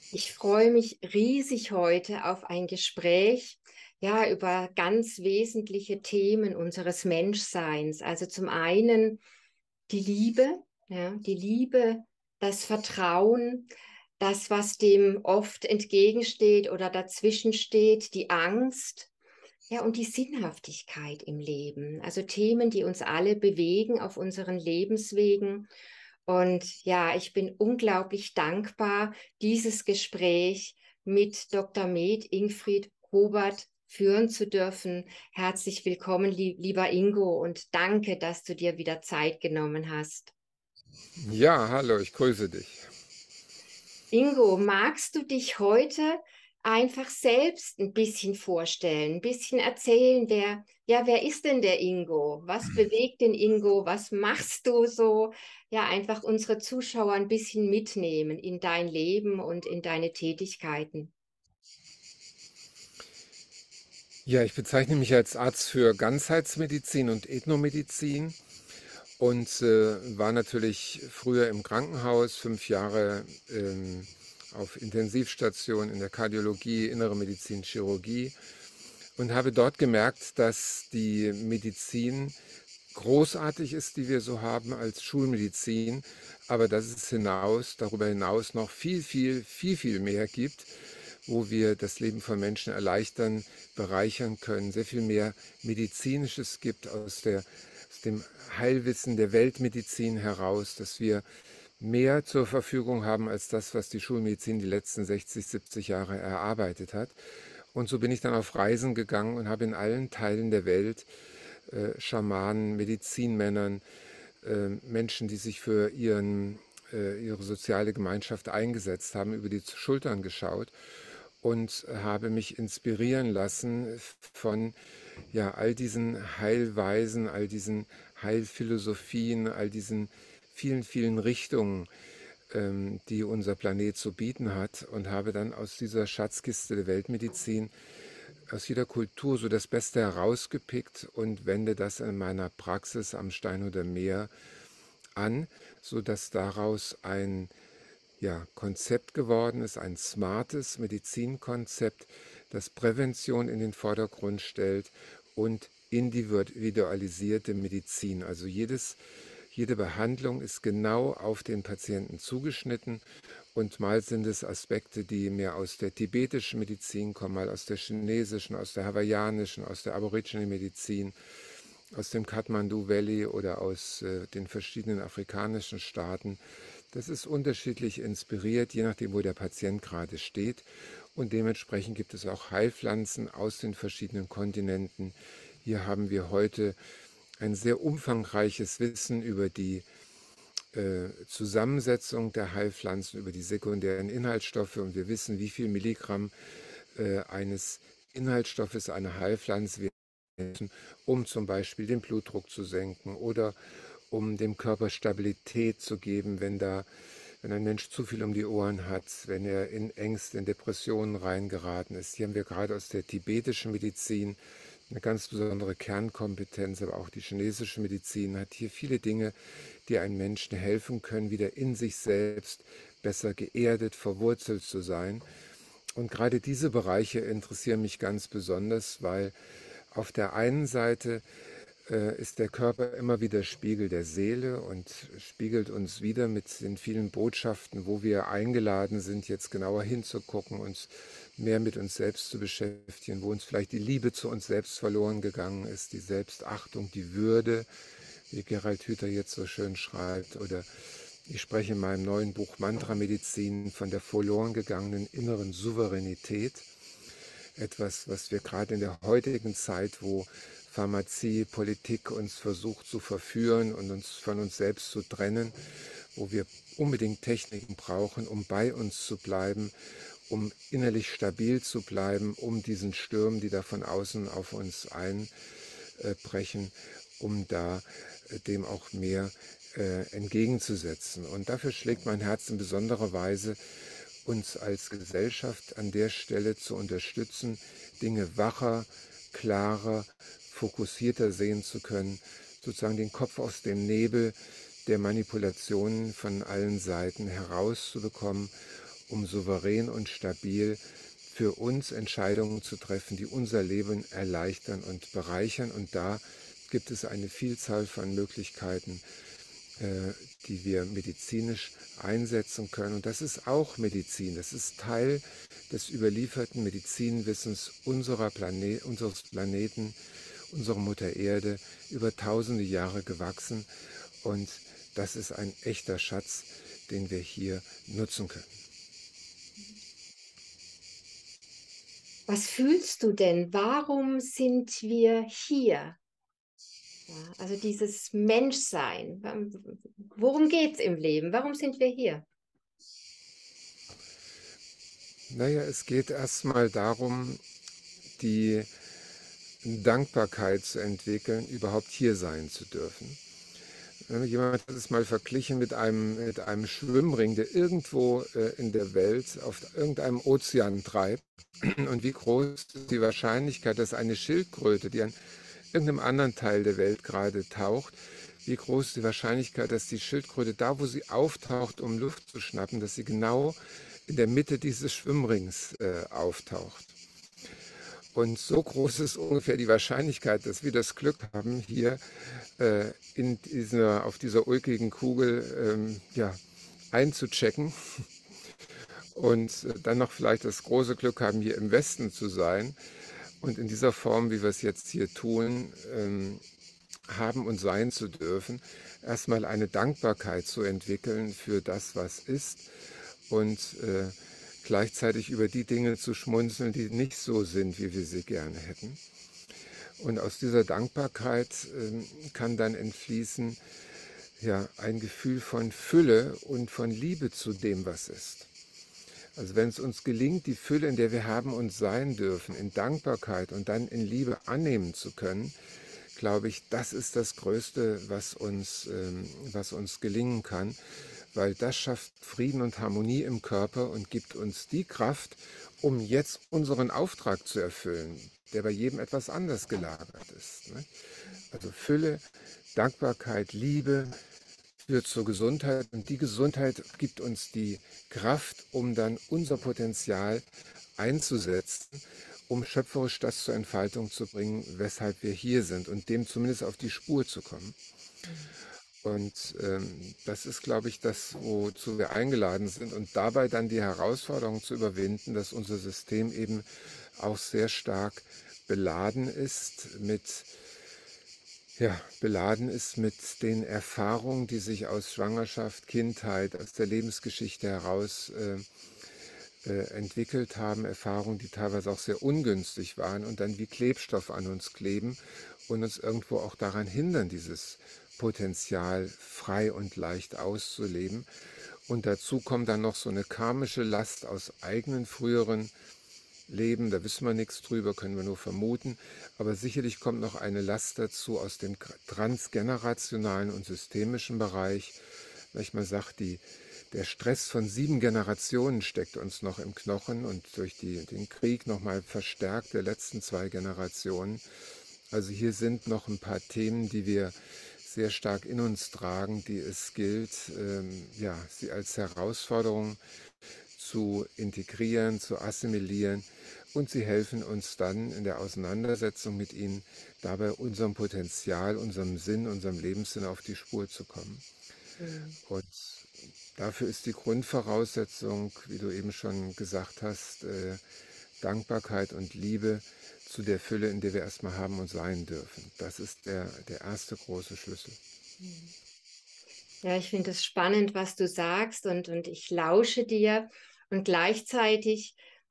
Ich freue mich riesig heute auf ein Gespräch, ja, über ganz wesentliche Themen unseres Menschseins. Also zum einen die Liebe, ja, die Liebe, das Vertrauen, das, was dem oft entgegensteht oder dazwischen steht, die Angst, ja, und die Sinnhaftigkeit im Leben. Also Themen, die uns alle bewegen auf unseren Lebenswegen. Und ja, ich bin unglaublich dankbar, dieses Gespräch mit Dr. Med Ingfried Hobert führen zu dürfen. Herzlich willkommen, lieber Ingo, und danke, dass du dir wieder Zeit genommen hast. Ja, hallo, ich grüße dich. Ingo, magst du dich heute einfach selbst ein bisschen vorstellen, ein bisschen erzählen, wer ist denn der Ingo? Was bewegt den Ingo? Was machst du so? Ja, einfach unsere Zuschauer ein bisschen mitnehmen in dein Leben und in deine Tätigkeiten. Ja, ich bezeichne mich als Arzt für Ganzheitsmedizin und Ethnomedizin und war natürlich früher im Krankenhaus, 5 Jahre auf Intensivstation in der Kardiologie, Innere Medizin, Chirurgie und habe dort gemerkt, dass die Medizin großartig ist, die wir so haben als Schulmedizin, aber dass es darüber hinaus noch viel mehr gibt, wo wir das Leben von Menschen erleichtern, bereichern können, sehr viel mehr Medizinisches gibt aus dem Heilwissen der Weltmedizin heraus, dass wir mehr zur Verfügung haben als das, was die Schulmedizin die letzten 60, 70 Jahre erarbeitet hat. Und so bin ich dann auf Reisen gegangen und habe in allen Teilen der Welt Schamanen, Medizinmännern, Menschen, die sich für ihre soziale Gemeinschaft eingesetzt haben, über die Schultern geschaut und habe mich inspirieren lassen von all diesen Heilweisen, all diesen Heilphilosophien, all diesen vielen Richtungen, die unser Planet zu bieten hat und habe dann aus dieser Schatzkiste der Weltmedizin aus jeder Kultur so das Beste herausgepickt und wende das in meiner Praxis am Steinhuder Meer an, sodass daraus ein Konzept geworden ist, ein smartes Medizinkonzept, das Prävention in den Vordergrund stellt und individualisierte Medizin. Also jede Behandlung ist genau auf den Patienten zugeschnitten und mal sind es Aspekte, die mehr aus der tibetischen Medizin kommen, mal aus der chinesischen, aus der hawaiianischen, aus der Aborigine-Medizin, aus dem Kathmandu Valley oder aus den verschiedenen afrikanischen Staaten. Das ist unterschiedlich inspiriert, je nachdem, wo der Patient gerade steht. Und dementsprechend gibt es auch Heilpflanzen aus den verschiedenen Kontinenten. Hier haben wir heute ein sehr umfangreiches Wissen über die Zusammensetzung der Heilpflanzen, über die sekundären Inhaltsstoffe und wir wissen, wie viel Milligramm eines Inhaltsstoffes einer Heilpflanze wir müssen, um zum Beispiel den Blutdruck zu senken oder um dem Körper Stabilität zu geben, wenn ein Mensch zu viel um die Ohren hat, wenn er in Ängste, in Depressionen reingeraten ist. Hier haben wir gerade aus der tibetischen Medizin eine ganz besondere Kernkompetenz, aber auch die chinesische Medizin hat hier viele Dinge, die einem Menschen helfen können, wieder in sich selbst besser geerdet, verwurzelt zu sein. Und gerade diese Bereiche interessieren mich ganz besonders, weil auf der einen Seite ist der Körper immer wieder Spiegel der Seele und spiegelt uns wieder mit den vielen Botschaften, wo wir eingeladen sind, jetzt genauer hinzugucken, uns mehr mit uns selbst zu beschäftigen, wo uns vielleicht die Liebe zu uns selbst verloren gegangen ist, die Selbstachtung, die Würde, wie Gerald Hüther jetzt so schön schreibt, oder ich spreche in meinem neuen Buch Mantra Medizin von der verloren gegangenen inneren Souveränität. Etwas, was wir gerade in der heutigen Zeit, wo Pharmazie, Politik uns versucht zu verführen und uns von uns selbst zu trennen, wo wir unbedingt Techniken brauchen, um bei uns zu bleiben, um innerlich stabil zu bleiben, um diesen Stürmen, die da von außen auf uns einbrechen, um da dem auch mehr entgegenzusetzen. Und dafür schlägt mein Herz in besonderer Weise, uns als Gesellschaft an der Stelle zu unterstützen, Dinge wacher, klarer, fokussierter sehen zu können, sozusagen den Kopf aus dem Nebel der Manipulationen von allen Seiten herauszubekommen, um souverän und stabil für uns Entscheidungen zu treffen, die unser Leben erleichtern und bereichern. Und da gibt es eine Vielzahl von Möglichkeiten, die wir medizinisch einsetzen können. Und das ist auch Medizin. Das ist Teil des überlieferten Medizinwissens unseres Planeten, unserer Mutter Erde, über tausende Jahre gewachsen. Und das ist ein echter Schatz, den wir hier nutzen können. Was fühlst du denn? Warum sind wir hier? Ja, also dieses Menschsein. Worum geht es im Leben? Warum sind wir hier? Naja, es geht erstmal darum, die Dankbarkeit zu entwickeln, überhaupt hier sein zu dürfen. Jemand hat es mal verglichen mit einem Schwimmring, der irgendwo in der Welt auf irgendeinem Ozean treibt. Und wie groß ist die Wahrscheinlichkeit, dass eine Schildkröte, die an irgendeinem anderen Teil der Welt gerade taucht, wie groß ist die Wahrscheinlichkeit, dass die Schildkröte da, wo sie auftaucht, um Luft zu schnappen, dass sie genau in der Mitte dieses Schwimmrings auftaucht. Und so groß ist ungefähr die Wahrscheinlichkeit, dass wir das Glück haben, hier auf dieser ulkigen Kugel ja, einzuchecken und dann noch vielleicht das große Glück haben, hier im Westen zu sein und in dieser Form, wie wir es jetzt hier tun, haben und sein zu dürfen, erstmal eine Dankbarkeit zu entwickeln für das, was ist und gleichzeitig über die Dinge zu schmunzeln, die nicht so sind, wie wir sie gerne hätten. Und aus dieser Dankbarkeit kann dann entfließen ja, ein Gefühl von Fülle und von Liebe zu dem, was ist. Also wenn es uns gelingt, die Fülle, in der wir haben und sein dürfen, in Dankbarkeit und dann in Liebe annehmen zu können, glaube ich, das ist das Größte, was uns gelingen kann, weil das schafft Frieden und Harmonie im Körper und gibt uns die Kraft, um jetzt unseren Auftrag zu erfüllen, der bei jedem etwas anders gelagert ist. Also Fülle, Dankbarkeit, Liebe führt zur Gesundheit und die Gesundheit gibt uns die Kraft, um dann unser Potenzial einzusetzen, um schöpferisch das zur Entfaltung zu bringen, weshalb wir hier sind und dem zumindest auf die Spur zu kommen. Und das ist, glaube ich, das, wozu wir eingeladen sind und dabei dann die Herausforderung zu überwinden, dass unser System eben auch sehr stark beladen ist mit den Erfahrungen, die sich aus Schwangerschaft, Kindheit, aus der Lebensgeschichte heraus entwickelt haben, Erfahrungen, die teilweise auch sehr ungünstig waren und dann wie Klebstoff an uns kleben und uns irgendwo auch daran hindern, dieses Potenzial frei und leicht auszuleben. Und dazu kommt dann noch so eine karmische Last aus eigenen früheren Leben, da wissen wir nichts drüber, können wir nur vermuten, aber sicherlich kommt noch eine Last dazu aus dem transgenerationalen und systemischen Bereich. Manchmal sagt der Stress von 7 Generationen steckt uns noch im Knochen und durch den Krieg nochmal verstärkt der letzten 2 Generationen. Also hier sind noch ein paar Themen, die wir sehr stark in uns tragen, die es gilt, ja, sie als Herausforderung zu integrieren, zu assimilieren und sie helfen uns dann in der Auseinandersetzung mit ihnen dabei unserem Potenzial, unserem Sinn, unserem Lebenssinn auf die Spur zu kommen. Und dafür ist die Grundvoraussetzung, wie du eben schon gesagt hast, Dankbarkeit und Liebe zu der Fülle, in der wir erstmal haben und sein dürfen. Das ist der erste große Schlüssel. Ja, ich finde es spannend, was du sagst und ich lausche dir und gleichzeitig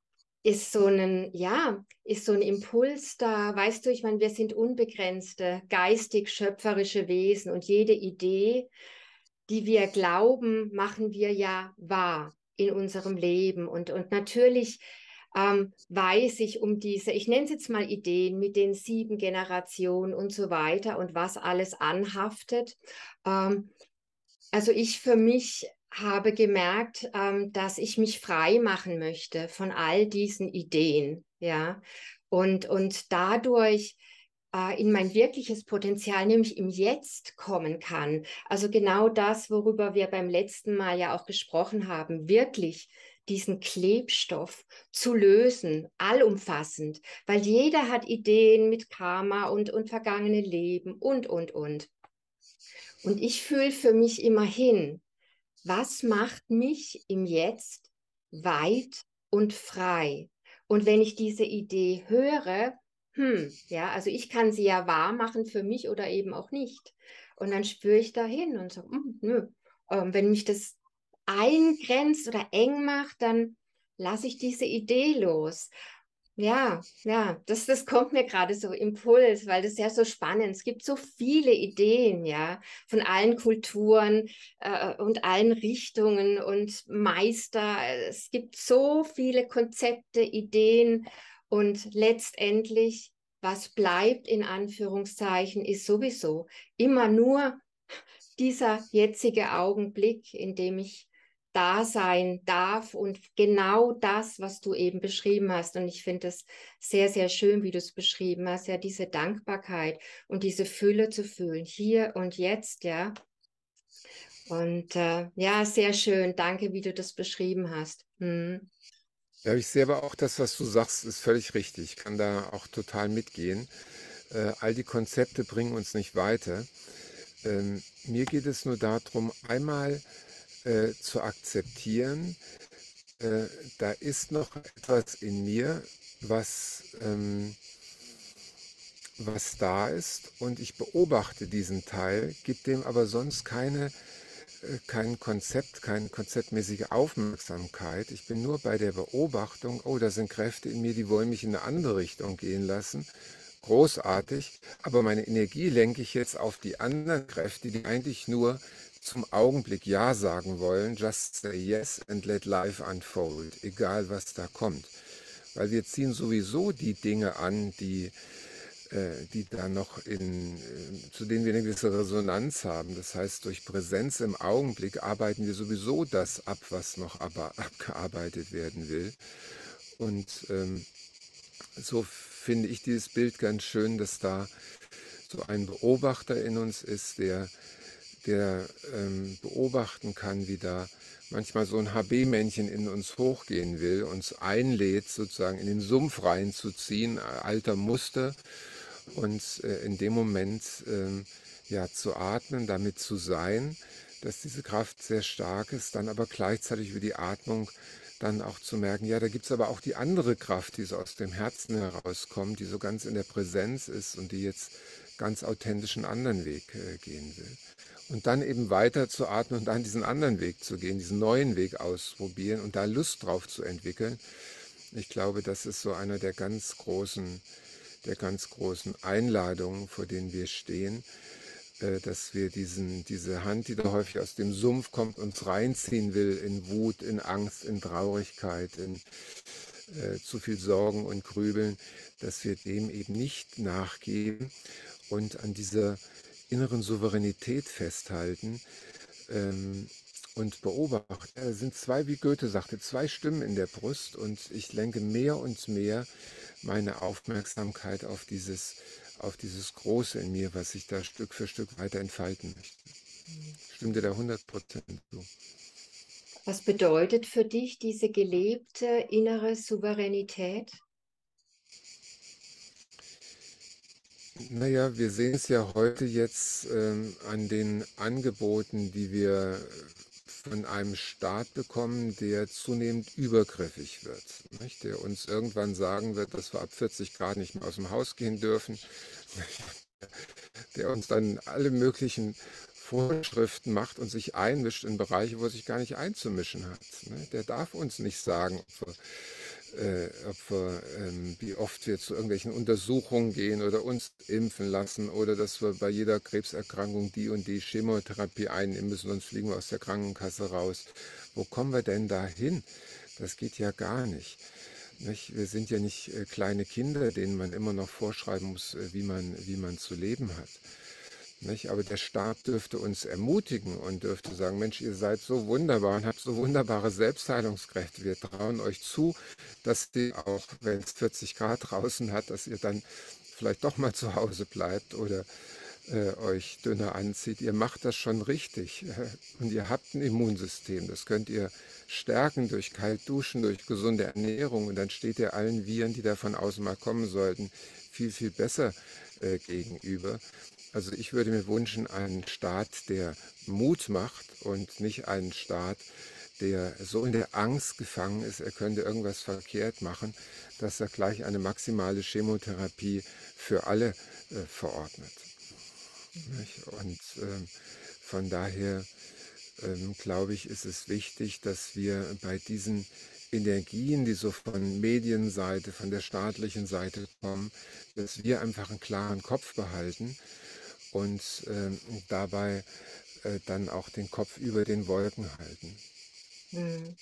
ist so ein Impuls da, weißt du, ich meine, wir sind unbegrenzte, geistig schöpferische Wesen und jede Idee, die wir glauben, machen wir ja wahr in unserem Leben. Und natürlich weiß ich um diese, ich nenne es jetzt mal Ideen mit den 7 Generationen und so weiter und was alles anhaftet. Also ich für mich habe gemerkt, dass ich mich frei machen möchte von all diesen Ideen, ja, und dadurch in mein wirkliches Potenzial, nämlich im Jetzt kommen kann. Also genau das, worüber wir beim letzten Mal ja auch gesprochen haben, wirklich diesen Klebstoff zu lösen, allumfassend, weil jeder hat Ideen mit Karma und vergangene Leben und. Und ich fühle für mich immer hin, was macht mich im Jetzt weit und frei? Und wenn ich diese Idee höre, ja, also ich kann sie ja wahr machen für mich oder eben auch nicht. Und dann spüre ich dahin und so, nö. Wenn mich das eingrenzt oder eng macht, dann lasse ich diese Idee los. Ja, ja, das kommt mir gerade so Impuls, weil das ist ja so spannend. Es gibt so viele Ideen, ja, von allen Kulturen und allen Richtungen und Meister. Es gibt so viele Konzepte, Ideen und letztendlich, was bleibt in Anführungszeichen, ist sowieso immer nur dieser jetzige Augenblick, in dem ich da sein darf und genau das, was du eben beschrieben hast. Und ich finde es sehr, sehr schön, wie du es beschrieben hast, ja, diese Dankbarkeit und diese Fülle zu fühlen, hier und jetzt, ja. Und ja, sehr schön. Danke, wie du das beschrieben hast. Hm. Ja, ich sehe aber auch das, was du sagst, ist völlig richtig. Ich kann da auch total mitgehen. All die Konzepte bringen uns nicht weiter. Mir geht es nur darum, einmal zu akzeptieren, äh, da ist noch etwas in mir, was, was da ist und ich beobachte diesen Teil, gebe dem aber sonst kein Konzept, keine konzeptmäßige Aufmerksamkeit. Ich bin nur bei der Beobachtung, oh, da sind Kräfte in mir, die wollen mich in eine andere Richtung gehen lassen. Großartig, aber meine Energie lenke ich jetzt auf die anderen Kräfte, die eigentlich nur zum Augenblick Ja sagen wollen. Just say yes and let life unfold, egal was da kommt. Weil wir ziehen sowieso die Dinge an, die da noch zu denen wir eine gewisse Resonanz haben. Das heißt, durch Präsenz im Augenblick arbeiten wir sowieso das ab, was noch aber abgearbeitet werden will. Und so finde ich dieses Bild ganz schön, dass da so ein Beobachter in uns ist, der beobachten kann, wie da manchmal so ein HB-Männchen in uns hochgehen will, uns einlädt, sozusagen in den Sumpf reinzuziehen, alter Muster, und in dem Moment ja, zu atmen, damit zu sein, dass diese Kraft sehr stark ist, dann aber gleichzeitig über die Atmung dann auch zu merken, ja, da gibt es aber auch die andere Kraft, die so aus dem Herzen herauskommt, die so ganz in der Präsenz ist und die jetzt ganz authentisch einen anderen Weg gehen will. Und dann eben weiter zu atmen und dann diesen anderen Weg zu gehen, diesen neuen Weg ausprobieren und da Lust drauf zu entwickeln. Ich glaube, das ist so einer der ganz großen Einladungen, vor denen wir stehen, dass wir diese Hand, die da häufig aus dem Sumpf kommt, uns reinziehen will in Wut, in Angst, in Traurigkeit, in zu viel Sorgen und Grübeln, dass wir dem eben nicht nachgeben und an dieser inneren Souveränität festhalten und beobachten. Es sind zwei, wie Goethe sagte, zwei Stimmen in der Brust und ich lenke mehr und mehr meine Aufmerksamkeit auf dieses Große in mir, was sich da Stück für Stück weiter entfalten möchte. Stimmt dir da 100% zu? Was bedeutet für dich diese gelebte innere Souveränität? Naja, wir sehen es ja heute jetzt an den Angeboten, die wir von einem Staat bekommen, der zunehmend übergriffig wird, nicht? Der uns irgendwann sagen wird, dass wir ab 40 Grad nicht mehr aus dem Haus gehen dürfen, der uns dann alle möglichen Vorschriften macht und sich einmischt in Bereiche, wo er sich gar nicht einzumischen hat. Ne? Der darf uns nicht sagen, wie oft wir zu irgendwelchen Untersuchungen gehen oder uns impfen lassen oder dass wir bei jeder Krebserkrankung die und die Chemotherapie einnehmen müssen, sonst fliegen wir aus der Krankenkasse raus. Wo kommen wir denn da hin? Das geht ja gar nicht. Nicht? Wir sind ja nicht kleine Kinder, denen man immer noch vorschreiben muss, wie man zu leben hat. Nicht? Aber der Staat dürfte uns ermutigen und dürfte sagen, Mensch, ihr seid so wunderbar und habt so wunderbare Selbstheilungskräfte. Wir trauen euch zu, dass ihr auch, wenn es 40 Grad draußen hat, dass ihr dann vielleicht doch mal zu Hause bleibt oder euch dünner anzieht. Ihr macht das schon richtig. Und ihr habt ein Immunsystem. Das könnt ihr stärken durch kalt duschen, durch gesunde Ernährung. Und dann steht ihr allen Viren, die da von außen mal kommen sollten, viel, viel besser gegenüber. Also ich würde mir wünschen, einen Staat, der Mut macht und nicht einen Staat, der so in der Angst gefangen ist, er könnte irgendwas verkehrt machen, dass er gleich eine maximale Chemotherapie für alle verordnet. Nicht? Und von daher glaube ich, ist es wichtig, dass wir bei diesen Energien, die so von Medienseite, von der staatlichen Seite kommen, dass wir einfach einen klaren Kopf behalten und dabei dann auch den Kopf über den Wolken halten. Mhm.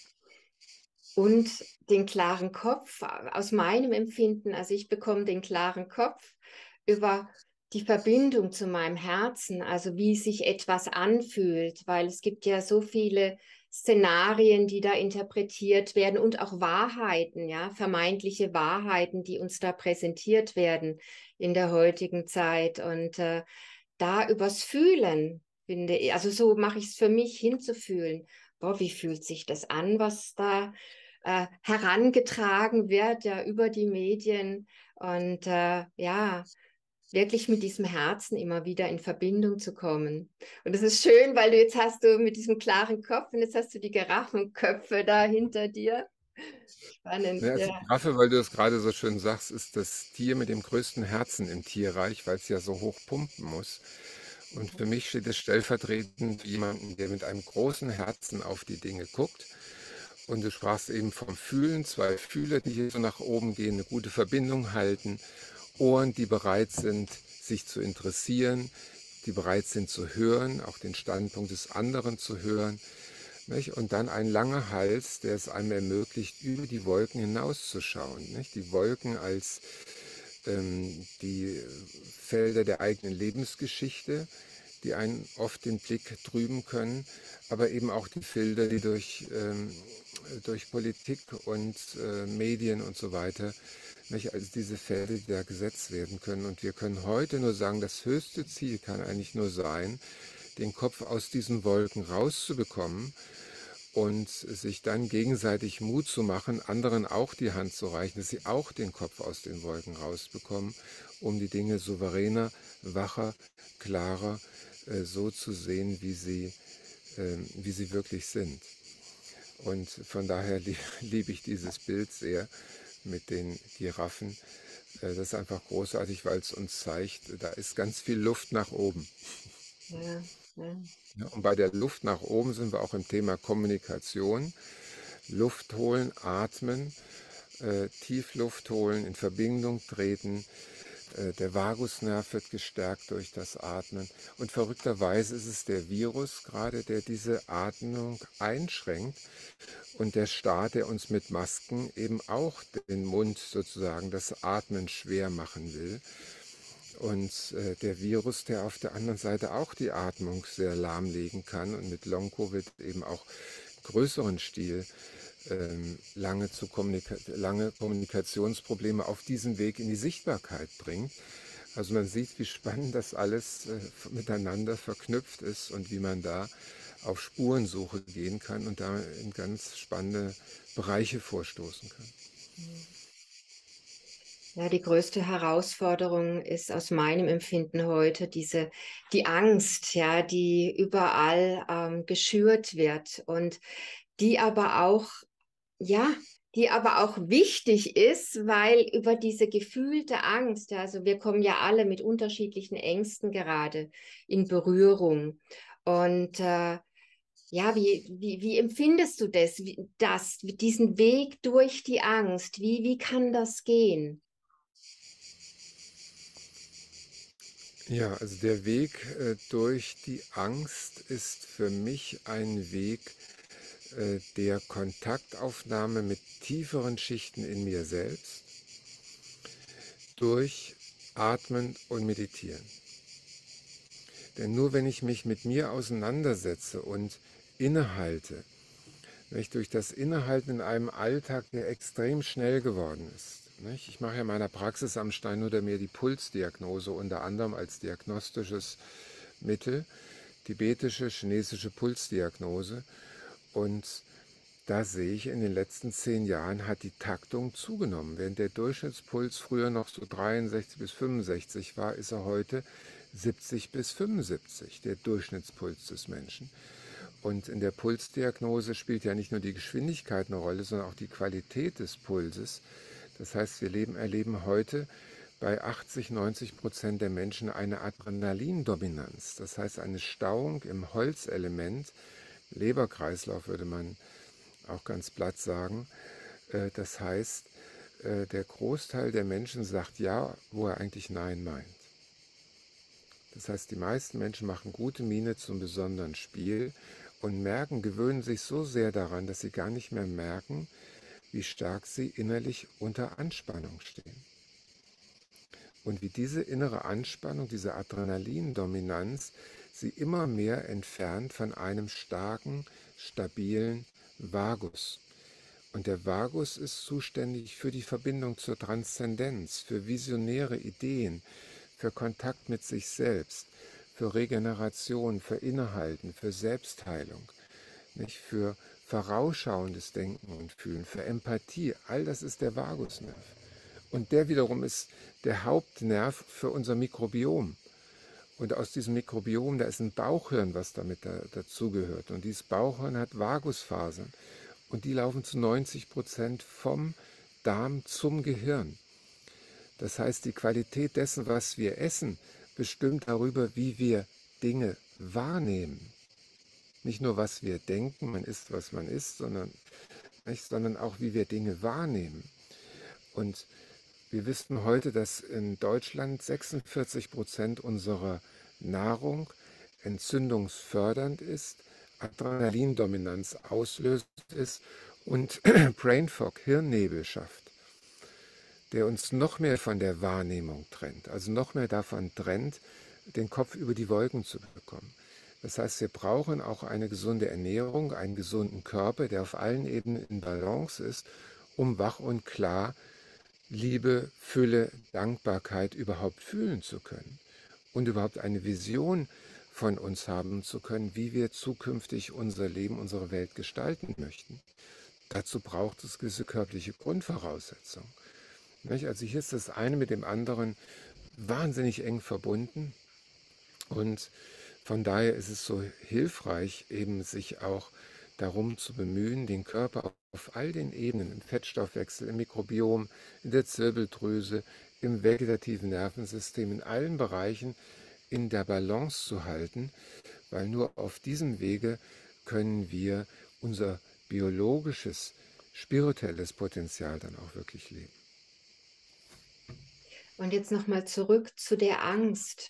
Und den klaren Kopf, aus meinem Empfinden, also ich bekomme den klaren Kopf über die Verbindung zu meinem Herzen, also wie sich etwas anfühlt, weil es gibt ja so viele Szenarien, die da interpretiert werden und auch Wahrheiten, ja, vermeintliche Wahrheiten, die uns da präsentiert werden in der heutigen Zeit. Und da übers Fühlen, finde ich, also so mache ich es für mich hinzufühlen. Boah, wie fühlt sich das an, was da herangetragen wird, ja, über die Medien und ja, wirklich mit diesem Herzen immer wieder in Verbindung zu kommen. Und das ist schön, weil du jetzt hast du mit diesem klaren Kopf und jetzt hast du die Giraffenköpfe da hinter dir. Spannend, Ja, also ja. Giraffe, weil du es gerade so schön sagst, ist das Tier mit dem größten Herzen im Tierreich, weil es ja so hoch pumpen muss. Und für mich steht es stellvertretend für jemanden, der mit einem großen Herzen auf die Dinge guckt. Und du sprachst eben vom Fühlen, zwei Fühler, die hier so nach oben gehen, eine gute Verbindung halten, Ohren, die bereit sind, sich zu interessieren, die bereit sind zu hören, auch den Standpunkt des anderen zu hören. Nicht? Und dann ein langer Hals, der es einem ermöglicht, über die Wolken hinauszuschauen. Nicht? Die Wolken als die Felder der eigenen Lebensgeschichte, die einen oft den Blick trüben können, aber eben auch die Filter, die durch Politik und Medien und so weiter, nicht, also diese Felder, die da gesetzt werden können. Und wir können heute nur sagen, das höchste Ziel kann eigentlich nur sein, den Kopf aus diesen Wolken rauszubekommen und sich dann gegenseitig Mut zu machen, anderen auch die Hand zu reichen, dass sie auch den Kopf aus den Wolken rausbekommen, um die Dinge souveräner, wacher, klarer so zu sehen, wie sie wirklich sind. Und von daher liebe ich dieses Bild sehr mit den Giraffen. Das ist einfach großartig, weil es uns zeigt, da ist ganz viel Luft nach oben. Ja, ja. Ja, und bei der Luft nach oben sind wir auch im Thema Kommunikation. Luft holen, atmen, tief Luft holen, in Verbindung treten. Der Vagusnerv wird gestärkt durch das Atmen. Und verrückterweise ist es der Virus gerade, der diese Atmung einschränkt. Und der Staat, der uns mit Masken eben auch den Mund sozusagen, das Atmen schwer machen will. Und der Virus, der auf der anderen Seite auch die Atmung sehr lahmlegen kann und mit Long-Covid eben auch größeren Stil lange Kommunikationsprobleme auf diesem Weg in die Sichtbarkeit bringt. Also man sieht, wie spannend das alles miteinander verknüpft ist und wie man da auf Spurensuche gehen kann und da in ganz spannende Bereiche vorstoßen kann. Ja, die größte Herausforderung ist aus meinem Empfinden heute die Angst, ja, die überall geschürt wird und die aber auch, ja, die aber auch wichtig ist, weil über diese gefühlte Angst, ja, also wir kommen ja alle mit unterschiedlichen Ängsten gerade in Berührung. Und ja, wie empfindest du diesen Weg durch die Angst? Wie kann das gehen? Ja, also der Weg durch die Angst ist für mich ein Weg der Kontaktaufnahme mit tieferen Schichten in mir selbst durch Atmen und Meditieren. Denn nur wenn ich mich mit mir auseinandersetze und innehalte, nicht, durch das Innehalten in einem Alltag, der extrem schnell geworden ist, Nicht? Ich mache ja in meiner Praxis am Steinhuder Meer die Pulsdiagnose unter anderem als diagnostisches Mittel, tibetische, chinesische Pulsdiagnose. Und da sehe ich, in den letzten 10 Jahren hat die Taktung zugenommen. Während der Durchschnittspuls früher noch so 63 bis 65 war, ist er heute 70 bis 75, der Durchschnittspuls des Menschen. Und in der Pulsdiagnose spielt ja nicht nur die Geschwindigkeit eine Rolle, sondern auch die Qualität des Pulses. Das heißt, wir erleben heute bei 80-90% der Menschen eine Adrenalindominanz. Das heißt, eine Stauung im Holzelement, Leberkreislauf würde man auch ganz platt sagen. Das heißt, der Großteil der Menschen sagt ja, wo er eigentlich nein meint. Das heißt, die meisten Menschen machen gute Miene zum besonderen Spiel und gewöhnen sich so sehr daran, dass sie gar nicht mehr merken, wie stark sie innerlich unter Anspannung stehen. Und wie diese innere Anspannung, diese Adrenalindominanz, sie immer mehr entfernt von einem starken, stabilen Vagus. Und der Vagus ist zuständig für die Verbindung zur Transzendenz, für visionäre Ideen, für Kontakt mit sich selbst, für Regeneration, für Innehalten, für Selbstheilung, nicht? Für vorausschauendes Denken und Fühlen, für Empathie. All das ist der Vagusnerv. Und der wiederum ist der Hauptnerv für unser Mikrobiom. Und aus diesem Mikrobiom, da ist ein Bauchhirn, was damit dazugehört. Und dieses Bauchhirn hat Vagusfasern. Und die laufen zu 90% vom Darm zum Gehirn. Das heißt, die Qualität dessen, was wir essen, bestimmt darüber, wie wir Dinge wahrnehmen. Nicht nur, was wir denken, man isst, was man isst, sondern auch, wie wir Dinge wahrnehmen. Und wir wissen heute, dass in Deutschland 46% unserer Nahrung entzündungsfördernd ist, Adrenalindominanz auslösend ist und Brain Fog, Hirnnebel schafft, der uns noch mehr von der Wahrnehmung trennt, also noch mehr davon trennt, den Kopf über die Wolken zu bekommen. Das heißt, wir brauchen auch eine gesunde Ernährung, einen gesunden Körper, der auf allen Ebenen in Balance ist, um wach und klar Liebe, Fülle, Dankbarkeit überhaupt fühlen zu können und überhaupt eine Vision von uns haben zu können, wie wir zukünftig unser Leben, unsere Welt gestalten möchten. Dazu braucht es gewisse körperliche Grundvoraussetzungen. Also hier ist das eine mit dem anderen wahnsinnig eng verbunden und von daher ist es so hilfreich, eben sich auch darum zu bemühen, den Körper auf all den Ebenen, im Fettstoffwechsel, im Mikrobiom, in der Zirbeldrüse, im vegetativen Nervensystem, in allen Bereichen in der Balance zu halten, weil nur auf diesem Wege können wir unser biologisches, spirituelles Potenzial dann auch wirklich leben. Und jetzt nochmal zurück zu der Angst.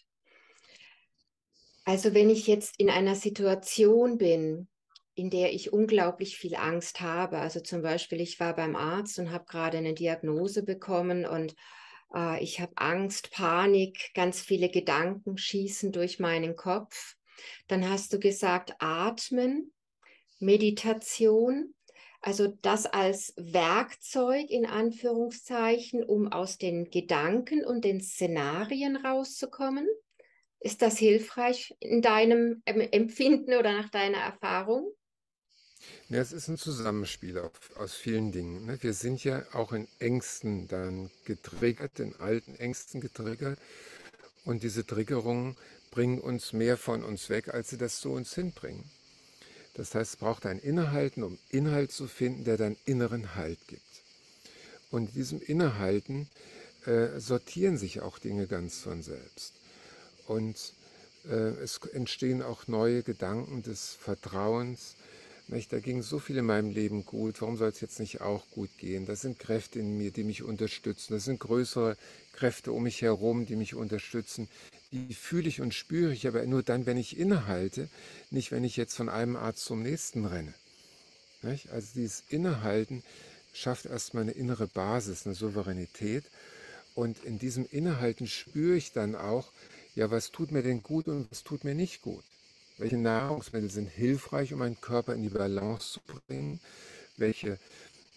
Also wenn ich jetzt in einer Situation bin, in der ich unglaublich viel Angst habe, also zum Beispiel ich war beim Arzt und habe gerade eine Diagnose bekommen und ich habe Angst, Panik, ganz viele Gedanken schießen durch meinen Kopf, dann hast du gesagt, atmen, Meditation, also das als Werkzeug in Anführungszeichen, um aus den Gedanken und den Szenarien rauszukommen. Ist das hilfreich in deinem Empfinden oder nach deiner Erfahrung? Ja, es ist ein Zusammenspiel aus vielen Dingen. Ne? Wir sind ja auch in Ängsten dann getriggert, in alten Ängsten getriggert. Und diese Triggerungen bringen uns mehr von uns weg, als sie das zu uns hinbringen. Das heißt, es braucht ein Innehalten, um Inhalt zu finden, der dann inneren Halt gibt. Und in diesem Innehalten sortieren sich auch Dinge ganz von selbst. Und es entstehen auch neue Gedanken des Vertrauens. Nicht? Da ging so viel in meinem Leben gut, warum soll es jetzt nicht auch gut gehen? Das sind Kräfte in mir, die mich unterstützen. Das sind größere Kräfte um mich herum, die mich unterstützen. Die fühle ich und spüre ich aber nur dann, wenn ich innehalte, nicht wenn ich jetzt von einem Arzt zum nächsten renne. Nicht? Also dieses Innehalten schafft erstmal eine innere Basis, eine Souveränität. Und in diesem Innehalten spüre ich dann auch, ja, was tut mir denn gut und was tut mir nicht gut? Welche Nahrungsmittel sind hilfreich, um meinen Körper in die Balance zu bringen? Welche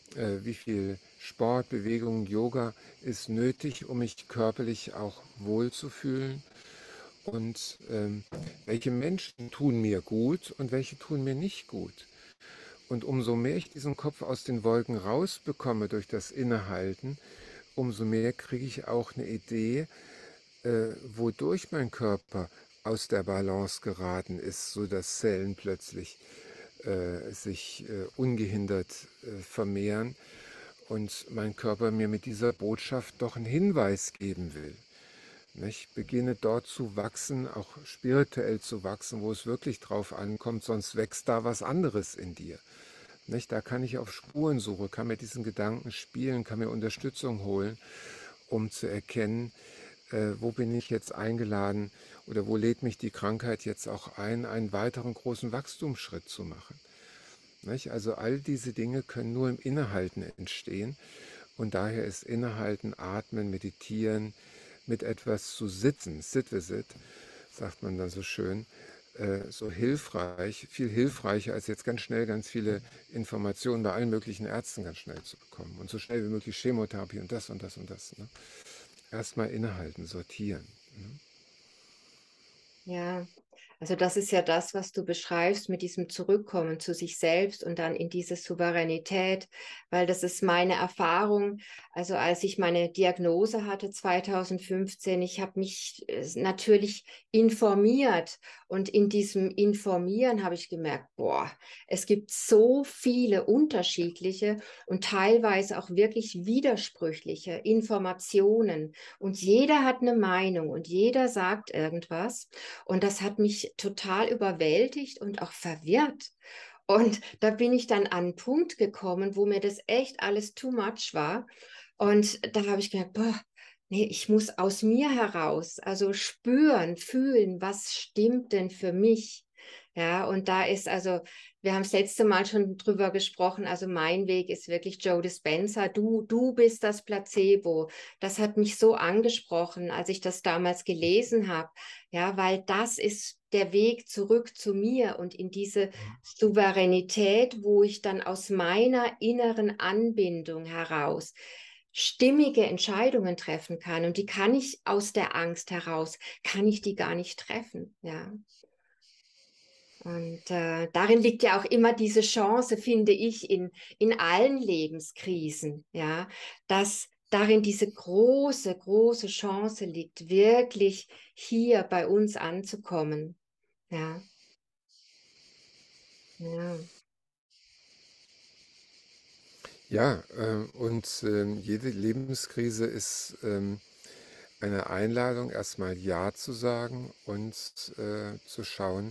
wie viel Sport, Bewegung, Yoga ist nötig, um mich körperlich auch wohlzufühlen und welche Menschen tun mir gut und welche tun mir nicht gut. Und umso mehr ich diesen Kopf aus den Wolken rausbekomme durch das Innehalten, umso mehr kriege ich auch eine Idee, wodurch mein Körper aus der Balance geraten ist, sodass Zellen plötzlich sich ungehindert vermehren und mein Körper mir mit dieser Botschaft doch einen Hinweis geben will. Ich beginne dort zu wachsen, auch spirituell zu wachsen, wo es wirklich drauf ankommt, sonst wächst da was anderes in dir. Nicht? Da kann ich auf Spurensuche, kann mit diesen Gedanken spielen, kann mir Unterstützung holen, um zu erkennen, wo bin ich jetzt eingeladen oder wo lädt mich die Krankheit jetzt auch ein, einen weiteren großen Wachstumsschritt zu machen. Nicht? Also all diese Dinge können nur im Innehalten entstehen und daher ist Innehalten, Atmen, Meditieren, mit etwas zu sitzen, Sit-Visit, sagt man dann so schön, so hilfreich, viel hilfreicher als jetzt ganz schnell ganz viele Informationen bei allen möglichen Ärzten ganz schnell zu bekommen und so schnell wie möglich Chemotherapie und das und das und das. Ne? Erstmal innehalten, sortieren. Ne? Ja, also das ist ja das, was du beschreibst mit diesem Zurückkommen zu sich selbst und dann in diese Souveränität, weil das ist meine Erfahrung. Also als ich meine Diagnose hatte 2015, ich habe mich natürlich informiert und in diesem Informieren habe ich gemerkt, boah, es gibt so viele unterschiedliche und teilweise auch wirklich widersprüchliche Informationen und jeder hat eine Meinung und jeder sagt irgendwas. Und das hat mich total überwältigt und auch verwirrt. Und da bin ich dann an einen Punkt gekommen, wo mir das echt alles too much war. Und da habe ich gedacht, boah, nee, ich muss aus mir heraus, also spüren, fühlen, was stimmt denn für mich? Ja, und da ist also, wir haben das letzte Mal schon drüber gesprochen, also mein Weg ist wirklich Joe Dispenza, du bist das Placebo. Das hat mich so angesprochen, als ich das damals gelesen habe, ja, weil das ist der Weg zurück zu mir und in diese Souveränität, wo ich dann aus meiner inneren Anbindung heraus stimmige Entscheidungen treffen kann. Und die kann ich aus der Angst heraus, kann ich die gar nicht treffen. Ja. Und darin liegt ja auch immer diese Chance, finde ich, in allen Lebenskrisen, ja, dass darin diese große, große Chance liegt, wirklich hier bei uns anzukommen. Ja, ja, Ja, und jede Lebenskrise ist eine Einladung, erstmal Ja zu sagen und zu schauen,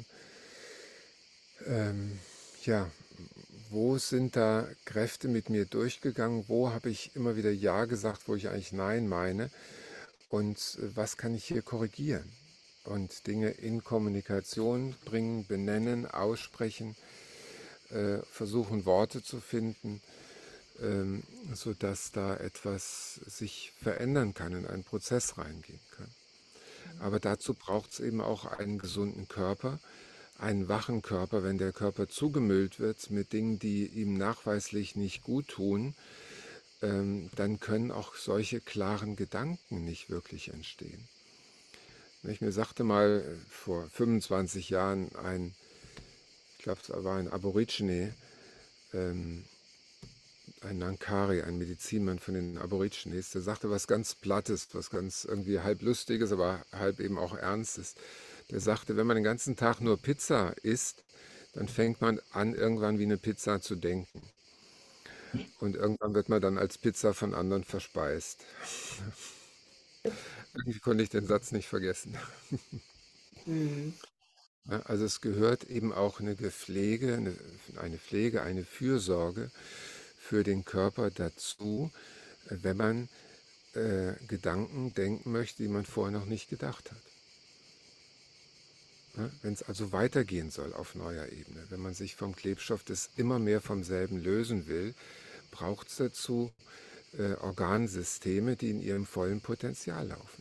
ähm, ja, wo sind da Kräfte mit mir durchgegangen, wo habe ich immer wieder Ja gesagt, wo ich eigentlich Nein meine und was kann ich hier korrigieren und Dinge in Kommunikation bringen, benennen, aussprechen, versuchen Worte zu finden, sodass da etwas sich verändern kann, in einen Prozess reingehen kann. Aber dazu braucht es eben auch einen gesunden Körper, einen wachen Körper. Wenn der Körper zugemüllt wird mit Dingen, die ihm nachweislich nicht gut tun, dann können auch solche klaren Gedanken nicht wirklich entstehen. Mir sagte mal vor 25 Jahren ich glaube, es war ein Aborigine, ähm, ein Nankari, ein Medizinmann von den Aborigines, der sagte was ganz Plattes, was ganz irgendwie halb Lustiges, aber halb eben auch Ernstes. Der sagte, wenn man den ganzen Tag nur Pizza isst, dann fängt man an, irgendwann wie eine Pizza zu denken. Und irgendwann wird man dann als Pizza von anderen verspeist. Irgendwie konnte ich den Satz nicht vergessen. mhm. Ja, also es gehört eben auch eine Pflege, eine Fürsorge für den Körper dazu, wenn man Gedanken denken möchte, die man vorher noch nicht gedacht hat. Ja, wenn es also weitergehen soll auf neuer Ebene, wenn man sich vom Klebstoff des immer mehr vom selben lösen will, braucht es dazu Organsysteme, die in ihrem vollen Potenzial laufen.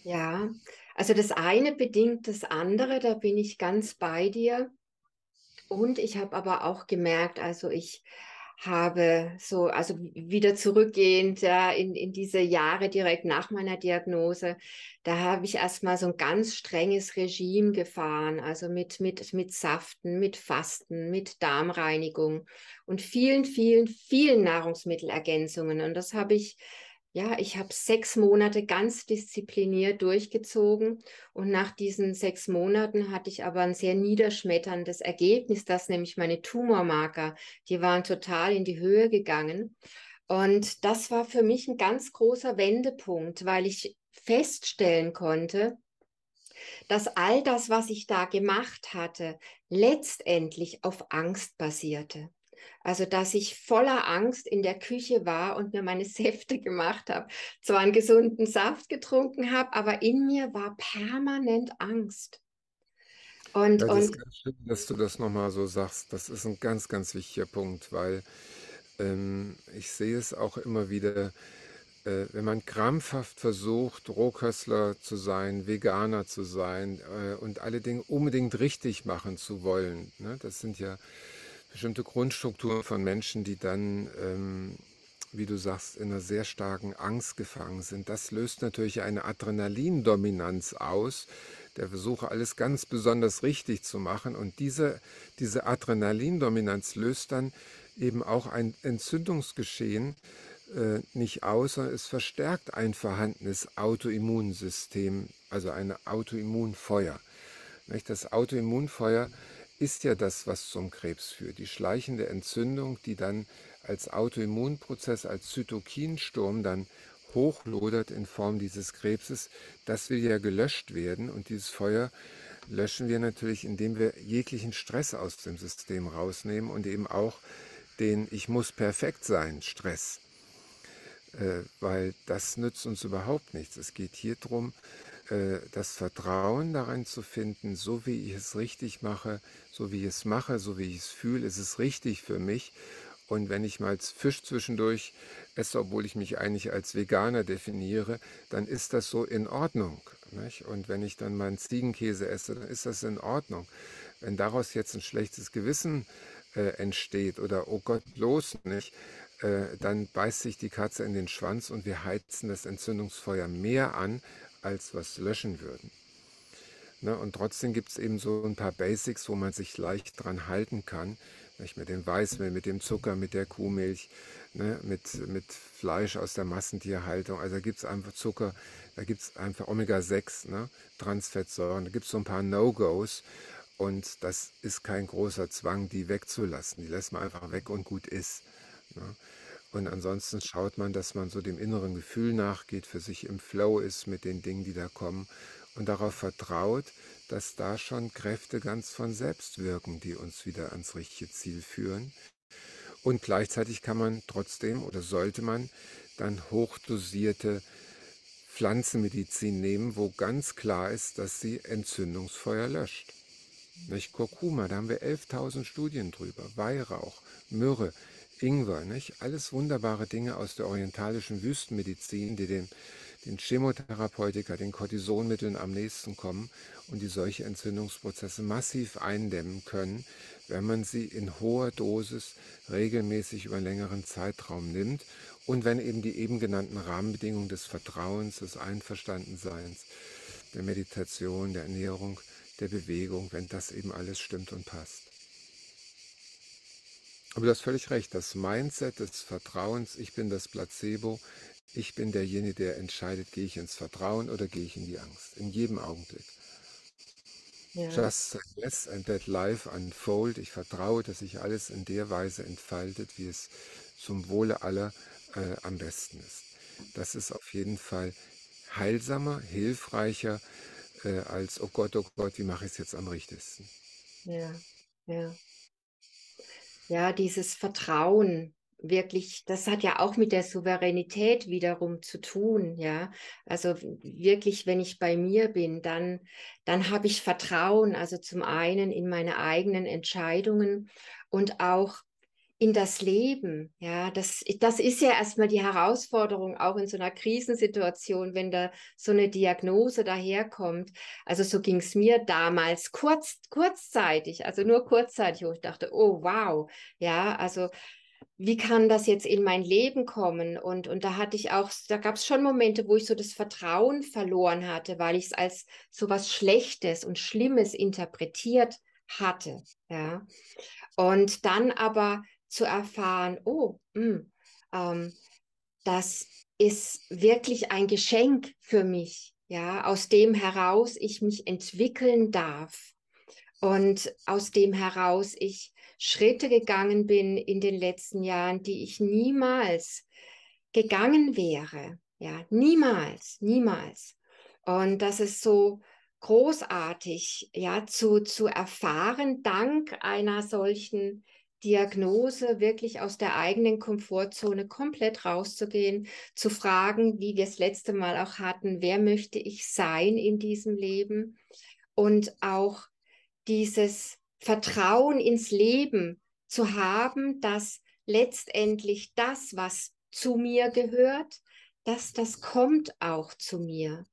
Ja, also das eine bedingt das andere, da bin ich ganz bei dir. Und ich habe aber auch gemerkt, also ich habe so, also wieder zurückgehend ja, in diese Jahre direkt nach meiner Diagnose, da habe ich erstmal so ein ganz strenges Regime gefahren, also mit Saften, mit Fasten, mit Darmreinigung und vielen Nahrungsmittelergänzungen. Und das habe ich, ja, ich habe 6 Monate ganz diszipliniert durchgezogen. Und nach diesen 6 Monaten hatte ich aber ein sehr niederschmetterndes Ergebnis, dass nämlich meine Tumormarker, die waren total in die Höhe gegangen. Und das war für mich ein ganz großer Wendepunkt, weil ich feststellen konnte, dass all das, was ich da gemacht hatte, letztendlich auf Angst basierte. Also, dass ich voller Angst in der Küche war und mir meine Säfte gemacht habe. Zwar einen gesunden Saft getrunken habe, aber in mir war permanent Angst. Ja, das ist Und ganz schön, dass du das nochmal so sagst. Das ist ein ganz, ganz wichtiger Punkt, weil ich sehe es auch immer wieder, wenn man krampfhaft versucht, Rohköstler zu sein, Veganer zu sein und alle Dinge unbedingt richtig machen zu wollen. Ne? Das sind ja bestimmte Grundstrukturen von Menschen, die dann, wie du sagst, in einer sehr starken Angst gefangen sind. Das löst natürlich eine Adrenalindominanz aus, der Versuche, alles ganz besonders richtig zu machen. Und diese Adrenalindominanz löst dann eben auch ein Entzündungsgeschehen nicht aus, sondern es verstärkt ein vorhandenes Autoimmunsystem, also ein Autoimmunfeuer. Nicht? Das Autoimmunfeuer ist ja das, was zum Krebs führt. Die schleichende Entzündung, die dann als Autoimmunprozess, als Zytokinsturm dann hochlodert in Form dieses Krebses, das will ja gelöscht werden. Und dieses Feuer löschen wir natürlich, indem wir jeglichen Stress aus dem System rausnehmen und eben auch den Ich muss perfekt sein Stress, weil das nützt uns überhaupt nichts. Es geht hier darum, das Vertrauen darin zu finden, so wie ich es richtig mache, so wie ich es mache, so wie ich es fühle, ist es richtig für mich. Und wenn ich mal Fisch zwischendurch esse, obwohl ich mich eigentlich als Veganer definiere, dann ist das so in Ordnung. Nicht? Und wenn ich dann mal einen Ziegenkäse esse, dann ist das in Ordnung. Wenn daraus jetzt ein schlechtes Gewissen entsteht oder oh Gott, bloß nicht, dann beißt sich die Katze in den Schwanz und wir heizen das Entzündungsfeuer mehr an, als was löschen würden. Ne? Und trotzdem gibt es eben so ein paar Basics, wo man sich leicht dran halten kann. Nicht? Mit dem Weißmehl, mit dem Zucker, mit der Kuhmilch, ne? mit Fleisch aus der Massentierhaltung. Also da gibt es einfach Zucker, da gibt es einfach Omega-6, ne? Transfettsäuren, da gibt es so ein paar No-Gos. Und das ist kein großer Zwang, die wegzulassen. Die lässt man einfach weg und gut ist. Ne? Und ansonsten schaut man, dass man so dem inneren Gefühl nachgeht, für sich im Flow ist mit den Dingen, die da kommen und darauf vertraut, dass da schon Kräfte ganz von selbst wirken, die uns wieder ans richtige Ziel führen. Und gleichzeitig kann man trotzdem oder sollte man dann hochdosierte Pflanzenmedizin nehmen, wo ganz klar ist, dass sie Entzündungsfeuer löscht. Nicht? Kurkuma, da haben wir 11.000 Studien drüber. Weihrauch, Myrrhe, Ingwer, nicht? Alles wunderbare Dinge aus der orientalischen Wüstenmedizin, die den Chemotherapeutika, den Cortisonmitteln am nächsten kommen und die solche Entzündungsprozesse massiv eindämmen können, wenn man sie in hoher Dosis regelmäßig über einen längeren Zeitraum nimmt und wenn eben die eben genannten Rahmenbedingungen des Vertrauens, des Einverstandenseins, der Meditation, der Ernährung, der Bewegung, wenn das eben alles stimmt und passt. Aber du hast völlig recht, das Mindset des Vertrauens, ich bin das Placebo, ich bin derjenige, der entscheidet, gehe ich ins Vertrauen oder gehe ich in die Angst. In jedem Augenblick. ja, Just say yes and let life unfold. Ich vertraue, dass sich alles in der Weise entfaltet, wie es zum Wohle aller am besten ist. Das ist auf jeden Fall heilsamer, hilfreicher als, oh Gott, wie mache ich es jetzt am richtigsten? ja, ja. Ja, dieses Vertrauen, wirklich, das hat ja auch mit der Souveränität wiederum zu tun, ja. Also wirklich, wenn ich bei mir bin, dann habe ich Vertrauen, also zum einen in meine eigenen Entscheidungen und auch in das Leben. Ja, das ist ja erstmal die Herausforderung, auch in so einer Krisensituation, wenn da so eine Diagnose daherkommt. Also so ging es mir damals kurzzeitig, also nur kurzzeitig, wo ich dachte, oh wow, ja, also wie kann das jetzt in mein Leben kommen? Und da hatte ich auch, da gab es schon Momente, wo ich so das Vertrauen verloren hatte, weil ich es als so was Schlechtes und Schlimmes interpretiert hatte. Ja. Und dann aber zu erfahren, oh, das ist wirklich ein Geschenk für mich, ja, aus dem heraus ich mich entwickeln darf und aus dem heraus ich Schritte gegangen bin in den letzten Jahren, die ich niemals gegangen wäre, ja, niemals, niemals. Und das ist so großartig, ja, zu erfahren, dank einer solchen Diagnose wirklich aus der eigenen Komfortzone komplett rauszugehen, zu fragen, wie wir es letzte Mal auch hatten, wer möchte ich sein in diesem Leben und auch dieses Vertrauen ins Leben zu haben, dass letztendlich das, was zu mir gehört, dass das kommt auch zu mir.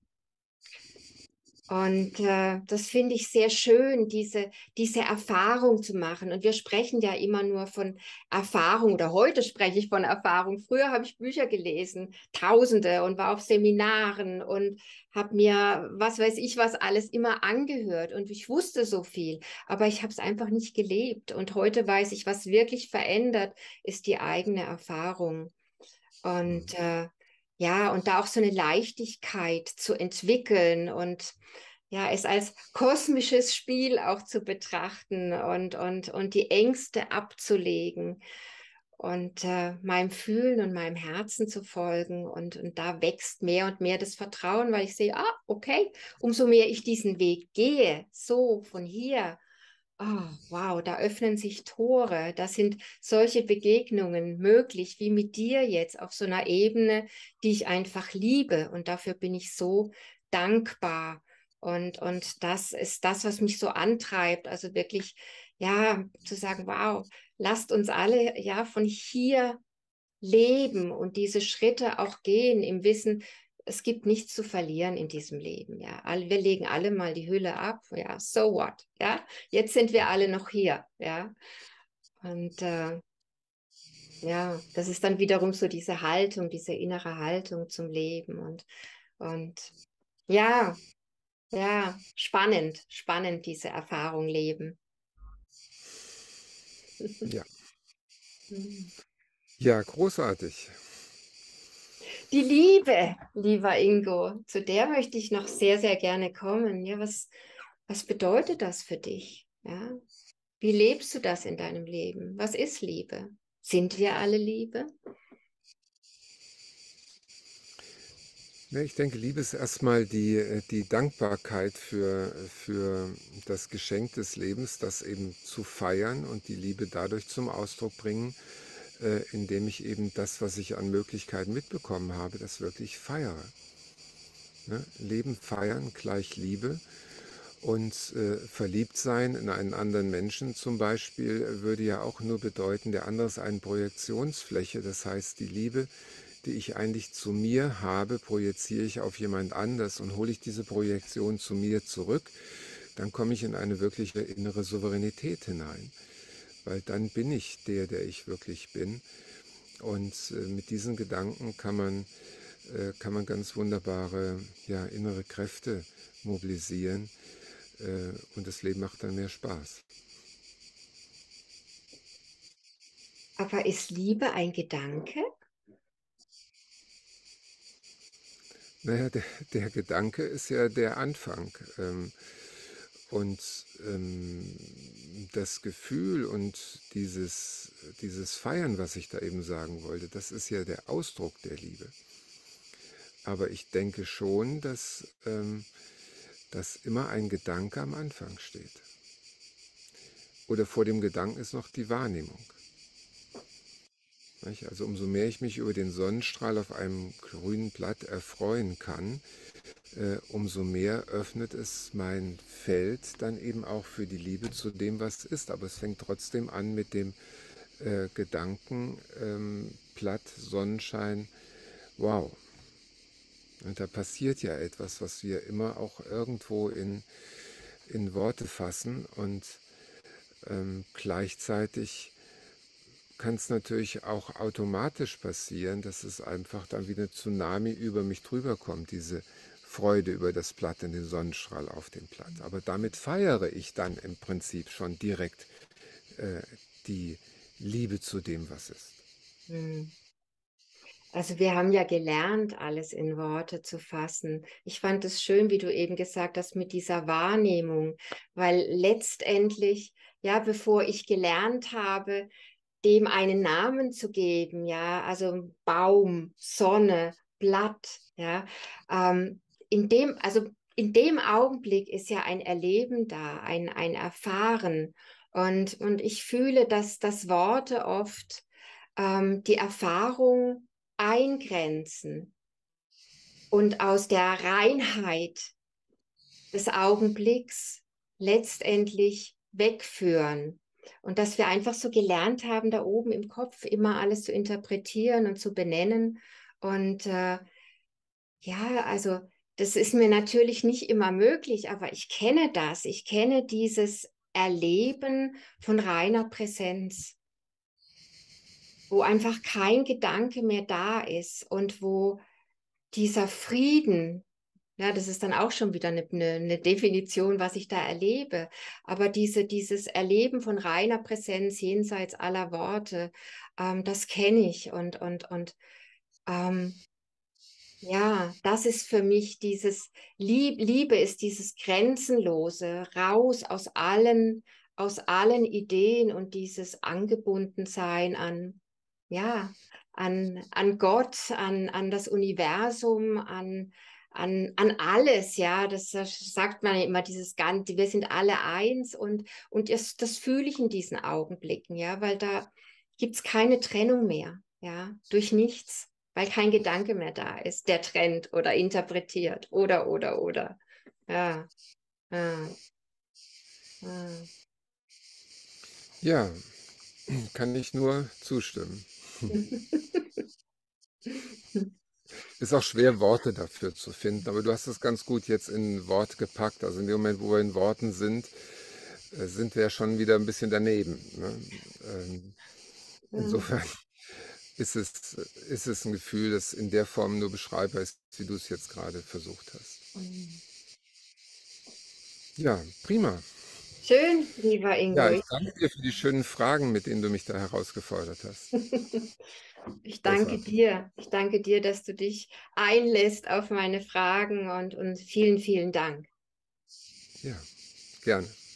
Und das finde ich sehr schön, diese Erfahrung zu machen. Und wir sprechen ja immer nur von Erfahrung oder heute spreche ich von Erfahrung. Früher habe ich Bücher gelesen, Tausende und war auf Seminaren und habe mir, was weiß ich, was alles immer angehört. Und ich wusste so viel, aber ich habe es einfach nicht gelebt. Und heute weiß ich, was wirklich verändert, ist die eigene Erfahrung. Und ja, und da auch so eine Leichtigkeit zu entwickeln und ja, es als kosmisches Spiel auch zu betrachten und die Ängste abzulegen und meinem Fühlen und meinem Herzen zu folgen. Und da wächst mehr und mehr das Vertrauen, weil ich sehe, ah, okay, umso mehr ich diesen Weg gehe, so von hier, ah, wow, da öffnen sich Tore, da sind solche Begegnungen möglich, wie mit dir jetzt auf so einer Ebene, die ich einfach liebe. Und dafür bin ich so dankbar. Und das ist das, was mich so antreibt. Also wirklich, ja, zu sagen, wow, lasst uns alle ja von hier leben und diese Schritte auch gehen im Wissen, es gibt nichts zu verlieren in diesem Leben. Ja, wir legen alle mal die Hülle ab. Ja, so what? Ja, jetzt sind wir alle noch hier. Ja, und ja, das ist dann wiederum so diese Haltung, diese innere Haltung zum Leben und ja, ja, spannend, spannend diese Erfahrung leben. Ja, Mhm. ja, großartig. Die Liebe, lieber Ingo, zu der möchte ich noch sehr, sehr gerne kommen. Ja, was bedeutet das für dich? Ja, wie lebst du das in deinem Leben? Was ist Liebe? Sind wir alle Liebe? Ne, ich denke, Liebe ist erstmal die Dankbarkeit für das Geschenk des Lebens, das eben zu feiern und die Liebe dadurch zum Ausdruck bringen, indem ich eben das, was ich an Möglichkeiten mitbekommen habe, das wirklich feiere. Ne? Leben feiern gleich Liebe. Und verliebt sein in einen anderen Menschen zum Beispiel würde ja auch nur bedeuten, der andere ist eine Projektionsfläche. Das heißt, die Liebe, die ich eigentlich zu mir habe, projiziere ich auf jemand anders und hole ich diese Projektion zu mir zurück, dann komme ich in eine wirkliche innere Souveränität hinein. Weil dann bin ich der ich wirklich bin. Und mit diesen Gedanken kann man ganz wunderbare ja, innere Kräfte mobilisieren und das Leben macht dann mehr Spaß. Aber ist Liebe ein Gedanke? Naja, der Gedanke ist ja der Anfang. Und das Gefühl und dieses Feiern, was ich da eben sagen wollte, das ist ja der Ausdruck der Liebe. Aber ich denke schon, dass immer ein Gedanke am Anfang steht. Oder vor dem Gedanken ist noch die Wahrnehmung. Also umso mehr ich mich über den Sonnenstrahl auf einem grünen Blatt erfreuen kann, umso mehr öffnet es mein Feld dann eben auch für die Liebe zu dem, was ist. Aber es fängt trotzdem an Gedankenblatt, Sonnenschein. Wow. Und da passiert ja etwas, was wir immer auch irgendwo in Worte fassen. Und gleichzeitig kann es natürlich auch automatisch passieren, dass es einfach dann wie eine Tsunami über mich drüber kommt, diese Freude über das Blatt und den Sonnenstrahl auf dem Blatt. Aber damit feiere ich dann im Prinzip schon direkt äh, die Liebe zu dem, was ist. Hm. Also wir haben ja gelernt, alles in Worte zu fassen. Ich fand es schön, wie du eben gesagt hast, mit dieser Wahrnehmung, weil letztendlich, ja, bevor ich gelernt habe, dem einen Namen zu geben, ja, also Baum, Sonne, Blatt, ja, ähm, also in dem Augenblick ist ja ein Erleben da, ein Erfahren. Und ich fühle, dass Worte oft die Erfahrung eingrenzen und aus der Reinheit des Augenblicks letztendlich wegführen. Und dass wir einfach so gelernt haben, da oben im Kopf immer alles zu interpretieren und zu benennen. Und ja, also das ist mir natürlich nicht immer möglich, aber ich kenne das. Ich kenne dieses Erleben von reiner Präsenz, wo einfach kein Gedanke mehr da ist und wo dieser Frieden, ja, das ist dann auch schon wieder eine Definition, was ich da erlebe. Aber dieses Erleben von reiner Präsenz jenseits aller Worte, das kenne ich. Und ähm, ja, das ist für mich dieses Liebe ist dieses Grenzenlose, raus aus allen Ideen und dieses Angebundensein an, ja, an Gott, an das Universum, an alles, ja, das sagt man ja immer, dieses Ganze, wir sind alle eins und das fühle ich in diesen Augenblicken, ja, weil da gibt es keine Trennung mehr, ja, durch nichts, weil kein Gedanke mehr da ist, der trennt oder interpretiert oder. Ja, ja, ja. Ja, kann ich nur zustimmen. Ist auch schwer, Worte dafür zu finden, aber du hast es ganz gut jetzt in Wort gepackt. Also in dem Moment, wo wir in Worten sind wir ja schon wieder ein bisschen daneben. Ne? Insofern ist es ein Gefühl, das in der Form nur beschreibbar ist, wie du es jetzt gerade versucht hast. Ja, prima. Schön, lieber Ingo. Ja, ich danke dir für die schönen Fragen, mit denen du mich da herausgefordert hast. Ich danke Großartig. dir. Ich danke dir, dass du dich einlässt auf meine Fragen und vielen, vielen Dank. Ja, gerne.